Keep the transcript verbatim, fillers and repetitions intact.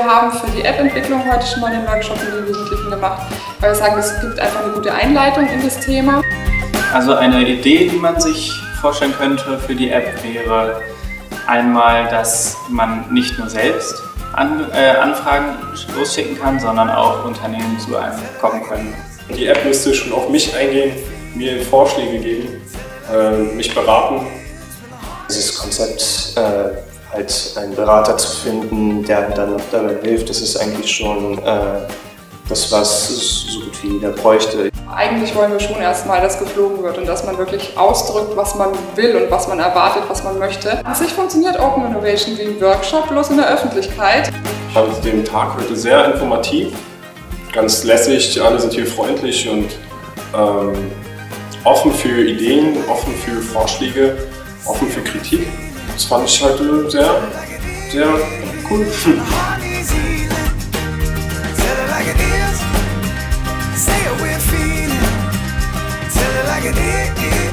Wir haben für die App-Entwicklung heute schon mal einen Workshop mit den Jugendlichen gemacht, weil wir sagen, es gibt einfach eine gute Einleitung in das Thema. Also eine Idee, die man sich vorstellen könnte für die App wäre einmal, dass man nicht nur selbst An, äh, Anfragen losschicken kann, sondern auch Unternehmen zu einem kommen können. Die App müsste schon auf mich eingehen, mir Vorschläge geben, äh, mich beraten. Dieses Konzept, äh, halt einen Berater zu finden, der dann noch dabei hilft, das ist eigentlich schon äh, das, was so gut wie jeder bräuchte. Eigentlich wollen wir schon erstmal, dass geflogen wird und dass man wirklich ausdrückt, was man will und was man erwartet, was man möchte. An sich funktioniert Open Innovation wie ein Workshop, bloß in der Öffentlichkeit. Ich fand den Tag heute sehr informativ, ganz lässig, alle sind hier freundlich und ähm, offen für Ideen, offen für Vorschläge, offen für Kritik. Das fand ich heute sehr, sehr cool. Say it with feeling, tell it like it is.